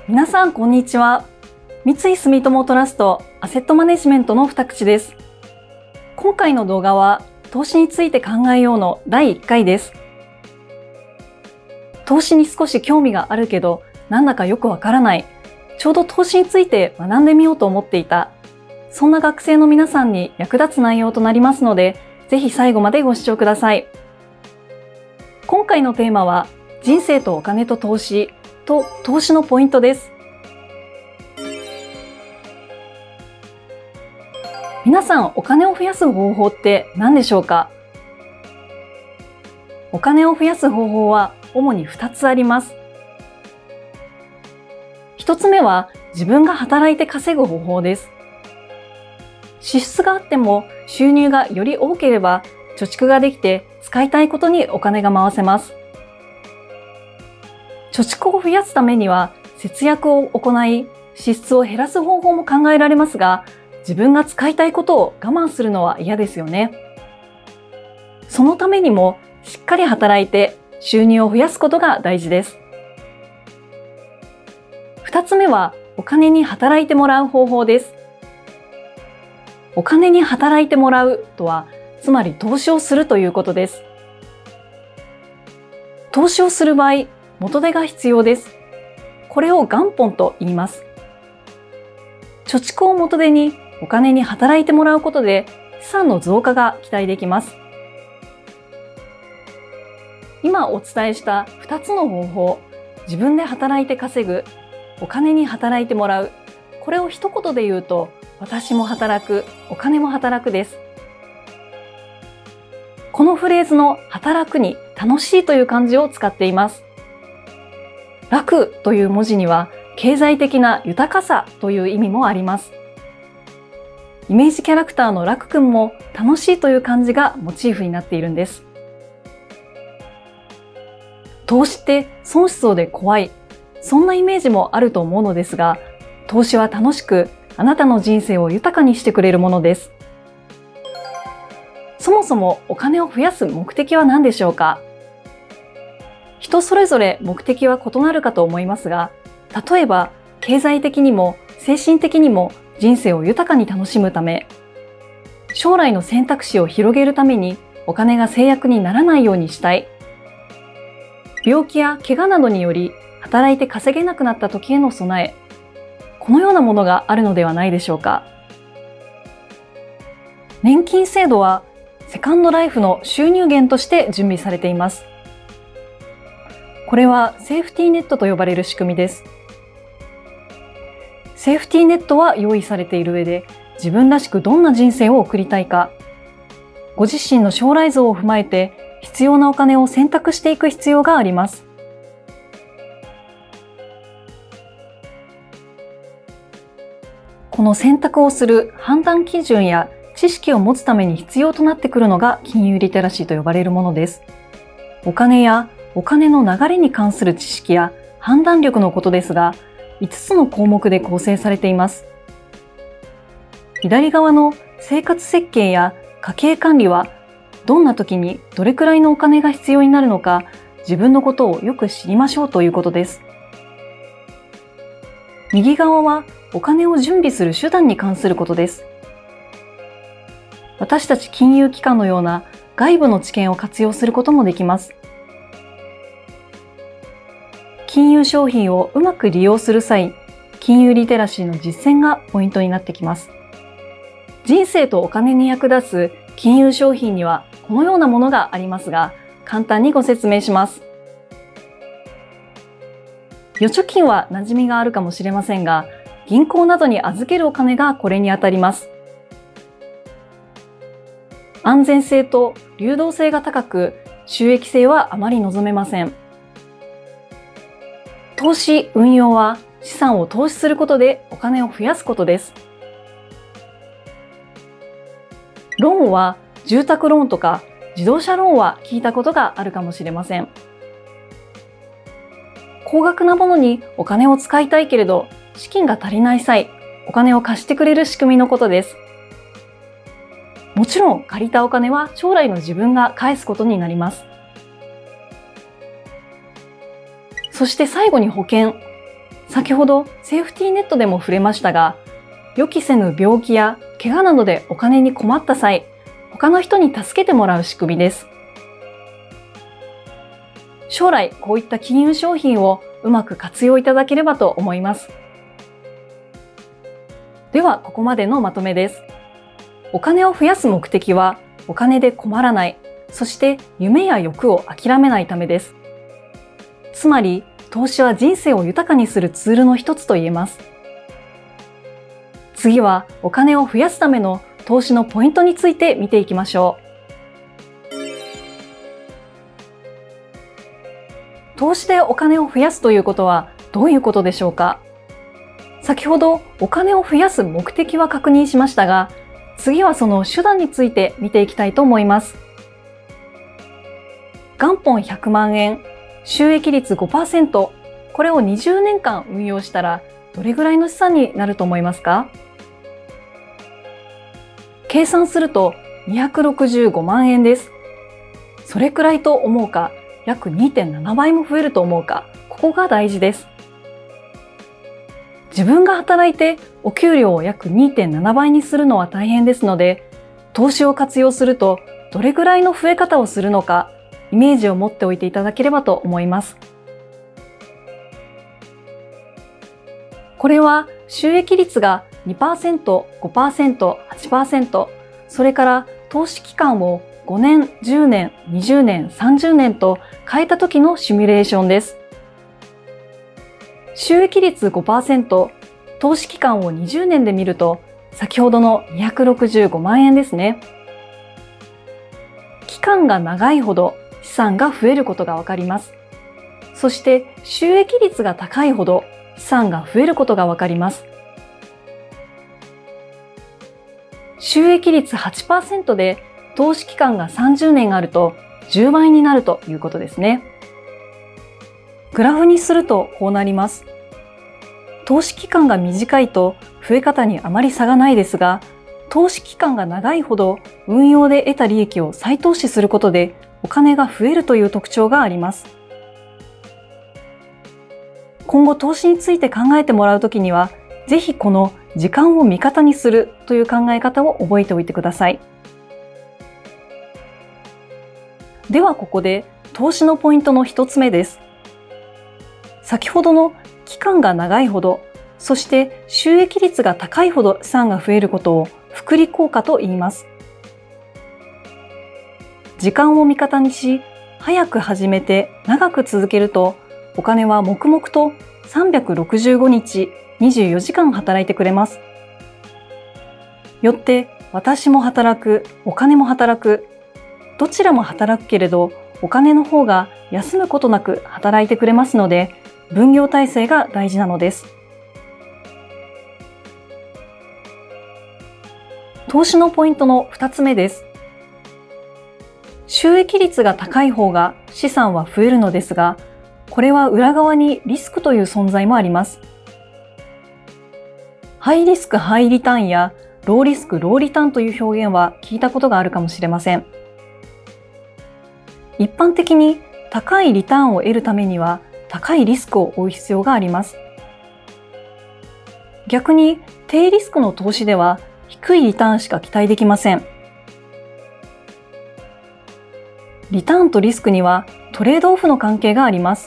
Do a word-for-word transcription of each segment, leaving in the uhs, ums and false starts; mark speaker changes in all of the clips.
Speaker 1: 皆さんこんにちは。三井住友トラストアセットマネジメントの二口です。今回の動画は投資について考えようのだいいっかいです。投資に少し興味があるけどなんだかよくわからない。ちょうど投資について学んでみようと思っていた。そんな学生の皆さんに役立つ内容となりますので、ぜひ最後までご視聴ください。今回のテーマは人生とお金と投資と投資のポイントです。皆さんお金を増やす方法って何でしょうか？お金を増やす方法は主にふたつあります。ひとつめは自分が働いて稼ぐ方法です。支出があっても収入がより多ければ貯蓄ができて使いたいことにお金が回せます。貯蓄を増やすためには節約を行い支出を減らす方法も考えられますが、自分が使いたいことを我慢するのは嫌ですよね。そのためにもしっかり働いて収入を増やすことが大事です。二つ目はお金に働いてもらう方法です。お金に働いてもらうとは、つまり投資をするということです。投資をする場合、元手が必要です。これを元本と言います。貯蓄を元手にお金に働いてもらうことで資産の増加が期待できます。今お伝えしたふたつの方法、自分で働いて稼ぐ、お金に働いてもらう、これを一言で言うと、私も働く、お金も働くです。このフレーズの働くに楽しいという漢字を使っています。楽という文字には経済的な豊かさという意味もあります。イメージキャラクターの楽くんも楽しいという漢字がモチーフになっているんです。投資って損しそうで怖い、そんなイメージもあると思うのですが、投資は楽しくあなたの人生を豊かにしてくれるものです。そもそもお金を増やす目的は何でしょうか？人それぞれ目的は異なるかと思いますが、例えば経済的にも精神的にも人生を豊かに楽しむため、将来の選択肢を広げるためにお金が制約にならないようにしたい、病気や怪我などにより働いて稼げなくなった時への備え、このようなものがあるのではないでしょうか。年金制度はセカンドライフの収入源として準備されています。これはセーフティーネットと呼ばれる仕組みです。セーフティーネットは用意されている上で、自分らしくどんな人生を送りたいか、ご自身の将来像を踏まえて必要なお金を選択していく必要があります。この選択をする判断基準や知識を持つために必要となってくるのが金融リテラシーと呼ばれるものです。お金やお金の流れに関する知識や判断力のことですが、いつつの項目で構成されています。左側の生活設計や家計管理は、どんな時にどれくらいのお金が必要になるのか、自分のことをよく知りましょうということです。右側はお金を準備する手段に関することです。私たち金融機関のような外部の知見を活用することもできます。金融商品をうまく利用する際、金融リテラシーの実践がポイントになってきます。人生とお金に役立つ金融商品にはこのようなものがありますが、簡単にご説明します。預貯金は馴染みがあるかもしれませんが、銀行などに預けるお金がこれにあたります。安全性と流動性が高く、収益性はあまり望めません。投資・運用は資産を投資することでお金を増やすことです。ローンは住宅ローンとか自動車ローンは聞いたことがあるかもしれません。高額なものにお金を使いたいけれど資金が足りない際、お金を貸してくれる仕組みのことです。もちろん借りたお金は将来の自分が返すことになります。そして最後に保険。 先ほどセーフティーネットでも触れましたが、予期せぬ病気や怪我などでお金に困った際、他の人に助けてもらう仕組みです。将来こういった金融商品をうまく活用いただければと思います。ではここまでのまとめです。お金を増やす目的はお金で困らない、そして夢や欲を諦めないためです。つまり投資は人生を豊かにするツールの一つと言えます。次はお金を増やすための投資のポイントについて見ていきましょう。投資でお金を増やすということはどういうことでしょうか？先ほどお金を増やす目的は確認しましたが、次はその手段について見ていきたいと思います。元本ひゃくまんえん、収益率 ごパーセント、これをにじゅうねんかん運用したらどれぐらいの資産になると思いますか？計算するとにひゃくろくじゅうごまんえんです。それくらいと思うか、約 にてんななばいも増えると思うか、ここが大事です。自分が働いてお給料を約 にてんななばいにするのは大変ですので、投資を活用するとどれぐらいの増え方をするのか、イメージを持っておいていただければと思います。これは収益率が にパーセント、ごパーセント、はちパーセント、それから投資期間をごねん、じゅうねん、にじゅうねん、さんじゅうねんと変えた時のシミュレーションです。収益率 ごパーセント、投資期間をにじゅうねんで見ると、先ほどのにひゃくろくじゅうごまんえんですね。期間が長いほど資産が増えることがわかります。そして収益率が高いほど資産が増えることがわかります。収益率 はちパーセント で投資期間がさんじゅうねんあるとじゅうばいになるということですね。グラフにするとこうなります。投資期間が短いと増え方にあまり差がないですが、投資期間が長いほど運用で得た利益を再投資することでお金が増えるという特徴があります。今後投資について考えてもらうときには、ぜひこの時間を味方にするという考え方を覚えておいてください。ではここで投資のポイントの一つ目です。先ほどの期間が長いほど、そして収益率が高いほど資産が増えることを複利効果と言います。時間を味方にし、早く始めて長く続けると、お金は黙々とさんびゃくろくじゅうごにちにじゅうよじかん働いてくれます。よって私も働く、お金も働く、どちらも働くけれど、お金の方が休むことなく働いてくれますので、分業体制が大事なのです。投資のポイントの二つ目です。収益率が高い方が資産は増えるのですが、これは裏側にリスクという存在もあります。ハイリスクハイリターンやローリスクローリターンという表現は聞いたことがあるかもしれません。一般的に高いリターンを得るためには高いリスクを負う必要があります。逆に低リスクの投資では低いリターンしか期待できません。リターンとリスクにはトレードオフの関係があります。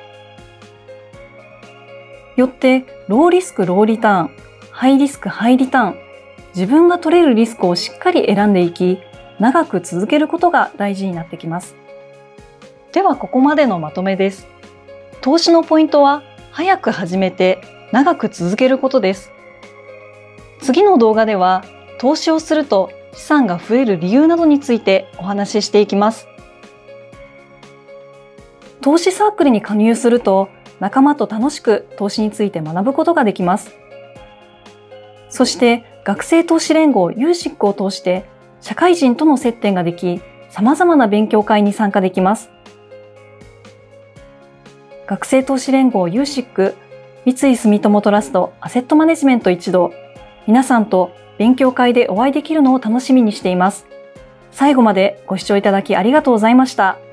Speaker 1: よってローリスクローリターン、ハイリスクハイリターン、自分が取れるリスクをしっかり選んでいき、長く続けることが大事になってきます。ではここまでのまとめです。投資のポイントは早く始めて長く続けることです。次の動画では投資をすると資産が増える理由などについてお話ししていきます。投資サークルに加入すると仲間と楽しく投資について学ぶことができます。そして学生投資連合ユーシックを通して社会人との接点ができ、様々な勉強会に参加できます。学生投資連合 ユーシック、三井住友トラストアセットマネジメント一同、皆さんと勉強会でお会いできるのを楽しみにしています。最後までご視聴いただきありがとうございました。